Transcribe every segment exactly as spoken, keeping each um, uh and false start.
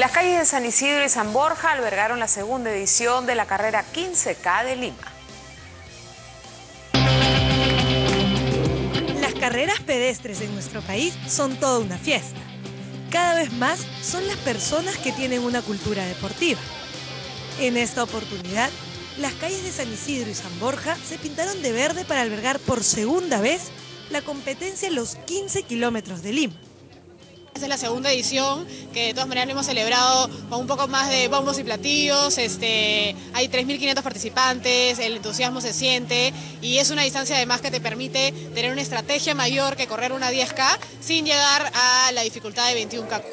Las calles de San Isidro y San Borja albergaron la segunda edición de la carrera quince K de Lima. Las carreras pedestres en nuestro país son toda una fiesta. Cada vez más son las personas que tienen una cultura deportiva. En esta oportunidad, las calles de San Isidro y San Borja se pintaron de verde para albergar por segunda vez la competencia en los quince kilómetros de Lima. Esta es la segunda edición, que de todas maneras lo hemos celebrado con un poco más de bombos y platillos. Este, hay tres mil quinientos participantes, el entusiasmo se siente y es una distancia además que te permite tener una estrategia mayor que correr una diez K sin llegar a la dificultad de veintiún K.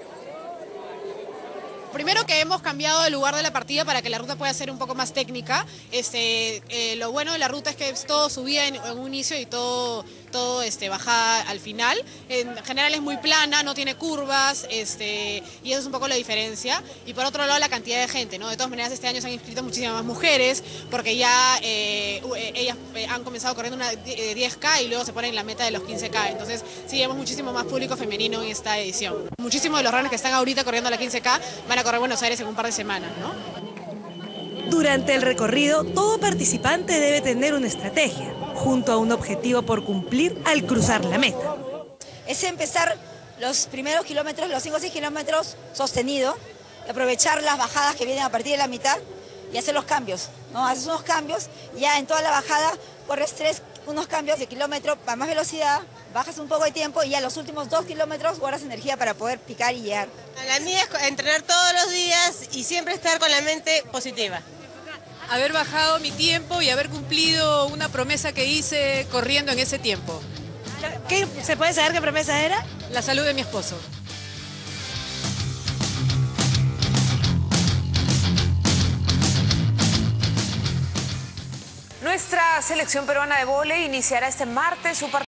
Primero que hemos cambiado el lugar de la partida para que la ruta pueda ser un poco más técnica. Este, eh, lo bueno de la ruta es que es todo subida en, en un inicio y todo, todo este, bajada al final. En general es muy plana, no tiene curvas, este, y eso es un poco la diferencia. Y por otro lado la cantidad de gente, ¿no? De todas maneras este año se han inscrito muchísimas más mujeres porque ya eh, ellas han comenzado corriendo una diez K y luego se ponen en la meta de los quince K. Entonces sí, vemos muchísimo más público femenino en esta edición. Muchísimos de los runners que están ahorita corriendo la quince K van a correr Buenos Aires en un par de semanas, ¿no? Durante el recorrido, todo participante debe tener una estrategia, junto a un objetivo por cumplir al cruzar la meta. Es empezar los primeros kilómetros, los cinco o seis kilómetros sostenido, aprovechar las bajadas que vienen a partir de la mitad y hacer los cambios, ¿no? Haces unos cambios, ya en toda la bajada corres tres, unos cambios de kilómetro para más velocidad, bajas un poco de tiempo y ya los últimos dos kilómetros guardas energía para poder picar y llegar. La mía es entrenar todos los días y siempre estar con la mente positiva. Haber bajado mi tiempo y haber cumplido una promesa que hice corriendo en ese tiempo. ¿Qué, ¿Se puede saber qué promesa era? La salud de mi esposo. Nuestra selección peruana de vóley iniciará este martes su participación